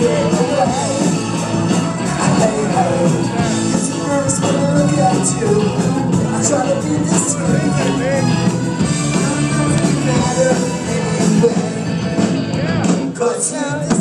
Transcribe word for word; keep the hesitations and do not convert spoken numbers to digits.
get away. Hey, hey, it's the first when I look at you. I try to be discreet. It doesn't matter anyway. Cause you